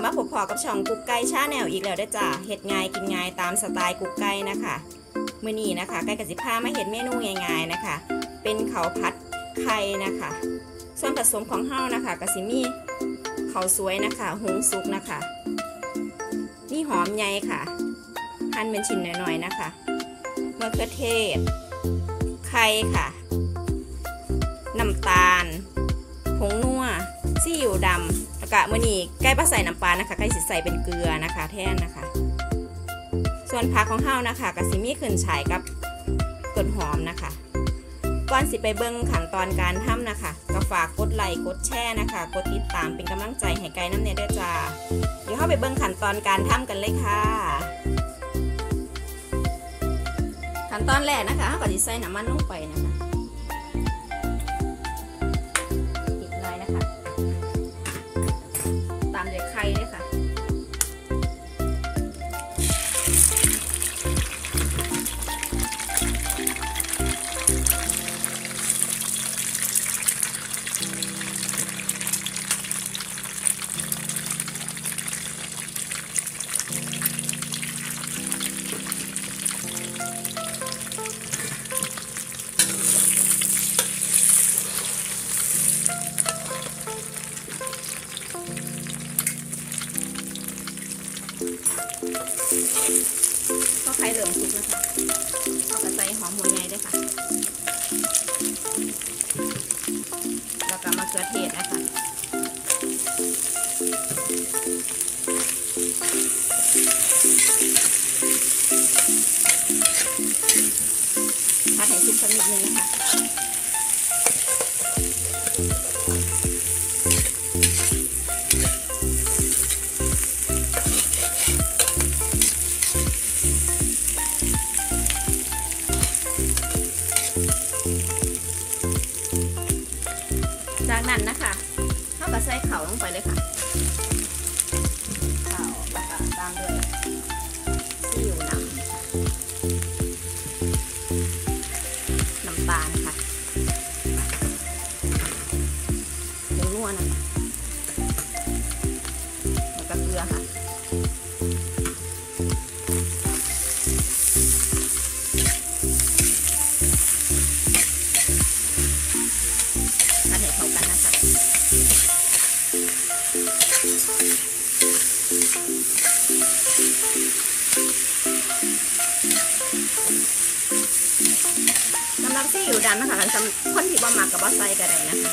มาพบพอกับช่องกุ๊กไก่ชาแนลอีกแล้วได้จ้าเฮ็ดง่ายกินง่ายตามสไตล์กุ๊กไก่นะคะมื้อนี้นะคะไก่กะสิพามาเฮ็ดเมนูง่ายๆนะคะเป็นข้าวผัดไข่นะคะส่วนผสมของเฮานะคะกะสิมีข้าวสวยนะคะหุงสุกนะคะนี่หอมใหญ่ค่ะหั่นเป็นชิ้นหน่อยๆนะคะมะเขือเทศไข่ค่ะน้ำตาลผงนัวซีอิ๊วดำแล้วก็มื้อนี้ไก่บ่ใส่น้ำปลานะคะไก่สิใส่เป็นเกลือนะคะแทนนะคะส่วนผักของเฮานะคะก็สิมีขึ้นฉ่ายกับต้นหอมนะคะก่อนสิไปเบิ่งขั้นตอนการทำนะคะก็ฝากกดไลค์กดแชร์นะคะกดติดตามเป็นกำลังใจให้ไก่น้ำเนยด้วยจ้าเดี๋ยวเข้าไปเบิ่งขั้นตอนการทำกันเลยค่ะขั้นตอนแรกนะคะเฮาก็สิใส่น้ำมันลงไปนะคะไข่ด้วยค่ะก็ไข่เหลืองสุกนะคะเอากระใส่หอมหัวใหญ่ด้วยค่ะแล้วก็มะเขือเทศนะคะผัดให้สุกสักนิดนึงนะคะจากนั้นนะคะเราก็ใส่ข้าวลงไปเลยค่ะข้าวแล้วก็ตามด้วยซีอิ๊วดำน้ำตาลค่ะผงนัวนะคะแล้วก็เกลือค่ะสำหรับซีอิ๊วดำนะคะสำหรับคนที่บ่มักกับบ่ใส่ก็ได้นะคะ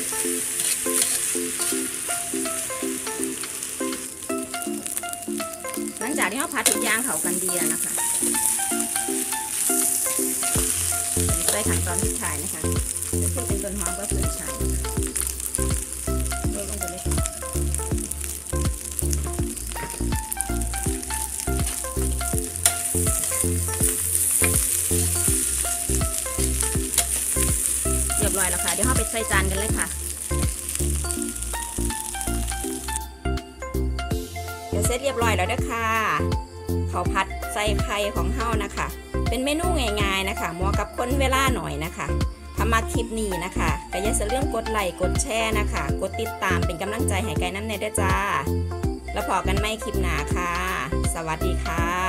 หลังจากที่เราผัดทุกอย่างเข้ากันดีแล้วนะคะใส่ขั้นตอนสุดท้ายนะคะจะเพื่อเป็นต้นหอมก็ขึ้นฉ่ายโรยลงไปเลยค่ะเรียบร้อยแล้วค่ะเดี๋ยวเราไปใส่จานกันเลยค่ะเดี๋ยวเสร็จเรียบร้อยแล้วนะคะข้าวผัดใส่ไข่ของเฮานะคะเป็นเมนูง่ายๆนะคะเหมาะกับคนเวลาหน่อยนะคะถ้ามาคลิปนี้นะคะก็อย่าลืมกดไลค์กดแชร์นะคะกดติดตามเป็นกำลังใจให้ไก่น้ำเนยด้วยจ้าแล้วพอกันใหม่คลิปหน้าค่ะสวัสดีค่ะ